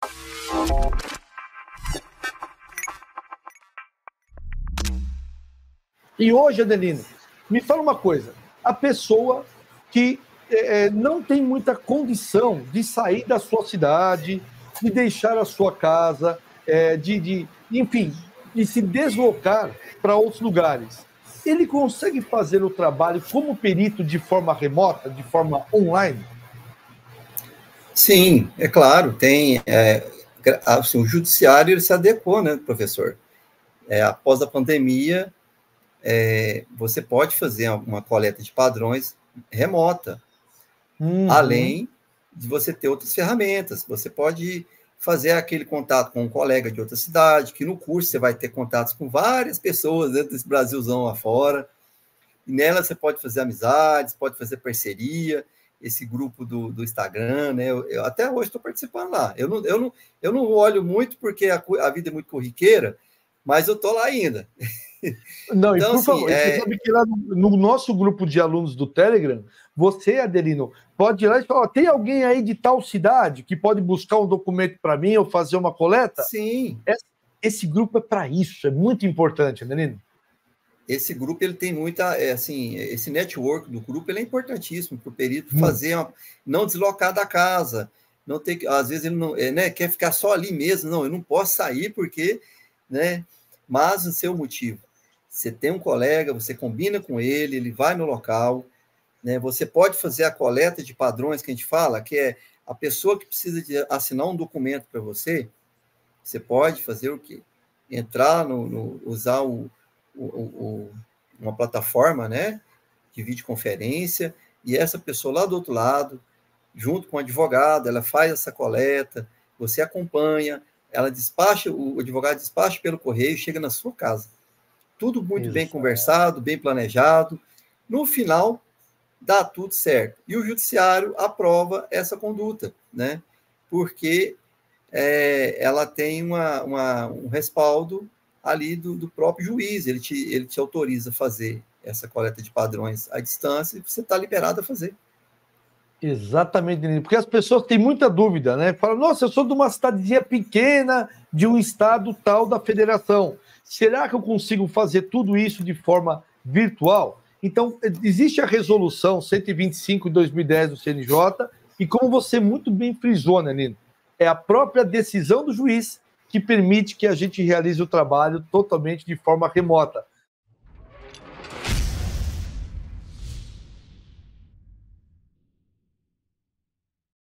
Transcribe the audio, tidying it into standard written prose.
E hoje, Adelino, me fala uma coisa. A pessoa que não tem muita condição de sair da sua cidade, de deixar a sua casa, enfim, de se deslocar para outros lugares. Ele consegue fazer o trabalho como perito de forma remota, de forma online? Sim, é claro, tem. Assim, o judiciário ele se adequou, né, professor? Após a pandemia, você pode fazer uma coleta de padrões remota, além de você ter outras ferramentas. Você pode fazer aquele contato com um colega de outra cidade, que no curso você vai ter contatos com várias pessoas dentro desse Brasilzão afora, e nela você pode fazer amizades, pode fazer parceria, esse grupo do Instagram, né? Eu até hoje estou participando lá. Eu não olho muito porque a vida é muito corriqueira, mas eu estou lá ainda. Não, então, e por favor, você sabe que lá no nosso grupo de alunos do Telegram, você, Adelino, pode ir lá e falar, tem alguém aí de tal cidade que pode buscar um documento para mim ou fazer uma coleta? Sim. Esse grupo é para isso, é muito importante, Adelino. Esse grupo ele tem muita, esse network do grupo ele é importantíssimo para o perito fazer, não deslocar da casa, não ter, às vezes ele não, quer ficar só ali mesmo, não, eu não posso sair porque, né, mas o seu motivo, você tem um colega, você combina com ele vai no local, né, você pode fazer a coleta de padrões que a gente fala, que é a pessoa que precisa de assinar um documento para você, você pode fazer o quê? Entrar usar uma plataforma, né, de videoconferência, e essa pessoa lá do outro lado, junto com o advogado, ela faz essa coleta, você acompanha, ela despacha, o advogado despacha pelo correio, chega na sua casa. Tudo muito bem conversado, bem planejado. No final, dá tudo certo. E o judiciário aprova essa conduta, né, porque ela tem um respaldo ali do próprio juiz, ele te autoriza a fazer essa coleta de padrões à distância e você está liberado a fazer. Exatamente, porque as pessoas têm muita dúvida, né? Falam, nossa, eu sou de uma cidadezinha pequena, de um estado tal da federação. Será que eu consigo fazer tudo isso de forma virtual? Então, existe a resolução 125 de 2010 do CNJ, e como você muito bem frisou, né, Nino? É a própria decisão do juiz que permite que a gente realize o trabalho totalmente de forma remota.